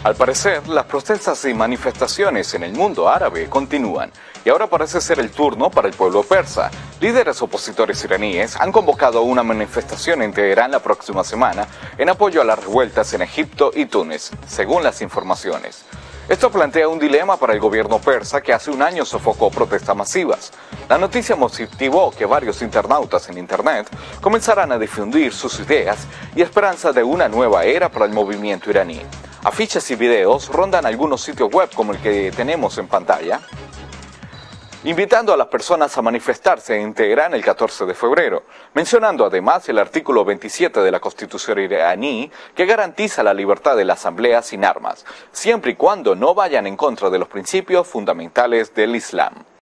Al parecer, las protestas y manifestaciones en el mundo árabe continúan, y ahora parece ser el turno para el pueblo persa. Líderes opositores iraníes han convocado una manifestación en Teherán la próxima semana en apoyo a las revueltas en Egipto y Túnez, según las informaciones. Esto plantea un dilema para el gobierno persa que hace un año sofocó protestas masivas. La noticia motivó que varios internautas en Internet comenzaran a difundir sus ideas y esperanza de una nueva era para el movimiento iraní. Afiches y videos rondan algunos sitios web como el que tenemos en pantalla, invitando a las personas a manifestarse en Teherán el 14 de febrero, mencionando además el artículo 27 de la Constitución iraní que garantiza la libertad de la asamblea sin armas, siempre y cuando no vayan en contra de los principios fundamentales del Islam.